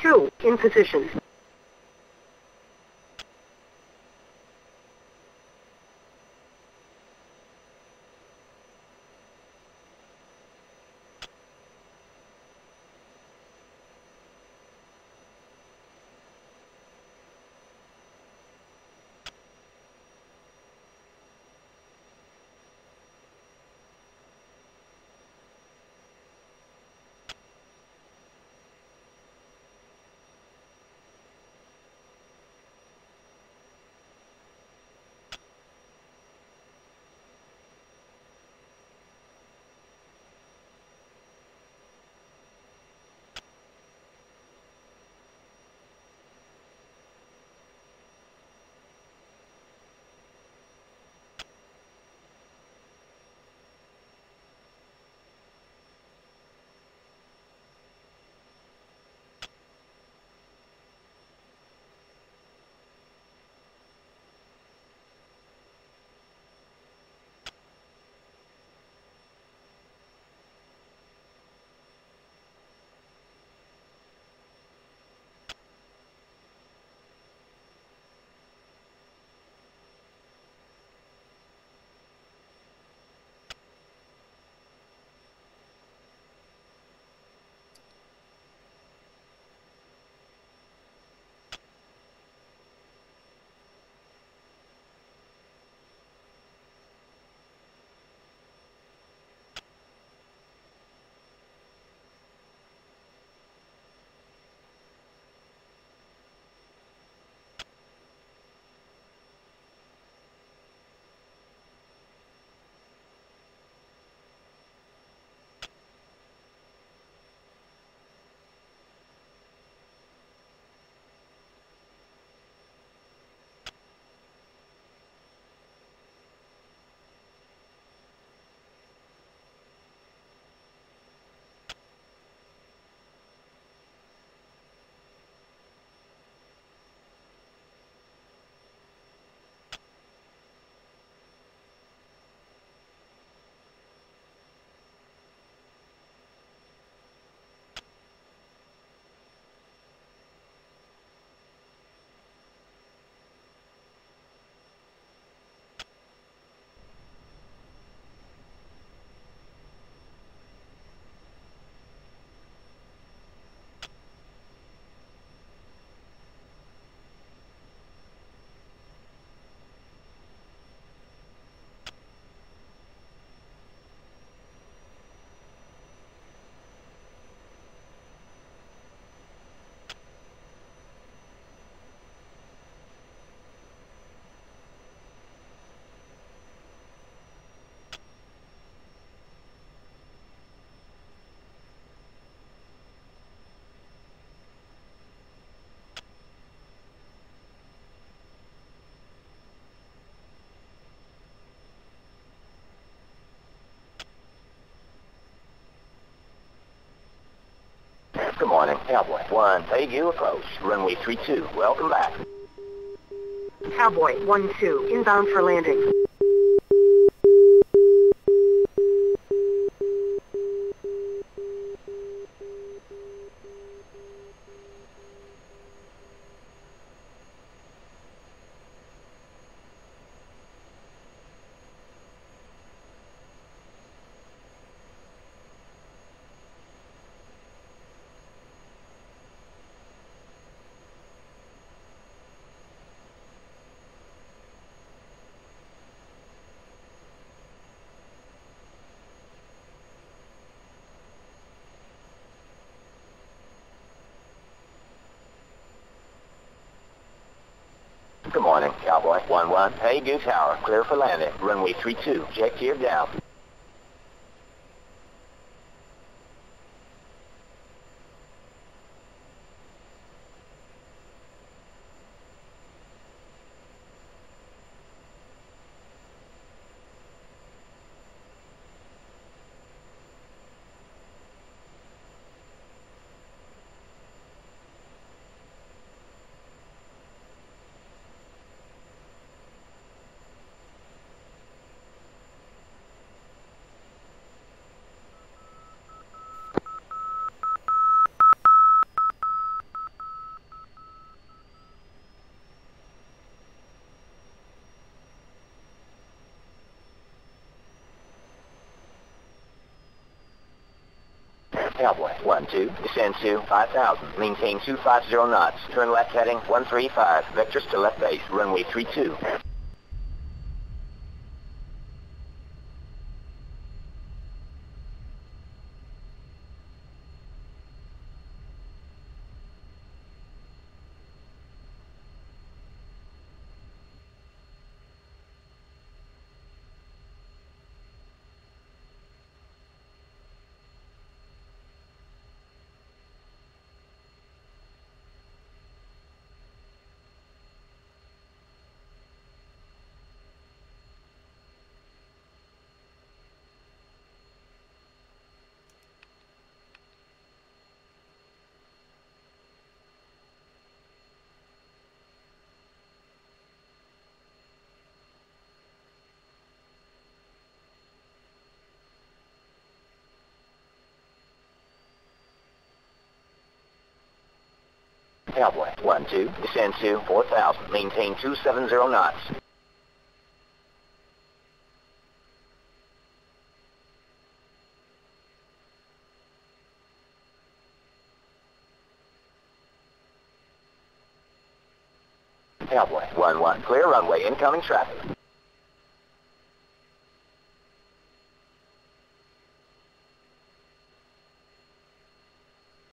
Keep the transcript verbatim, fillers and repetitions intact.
two, in position. Good morning, Cowboy. One, Taegu approach. Runway three two. Welcome back. Cowboy one two, inbound for landing. Good morning, Cowboy. one one, Taegu Tower. Clear for landing. Runway three two. Jet gear down. Cowboy one two, descend to five thousand, maintain two fifty knots, turn left heading one three five, vectors to left base, runway three two. Cowboy one two, descend to four thousand, maintain two seventy knots. Cowboy one one, clear runway, incoming traffic.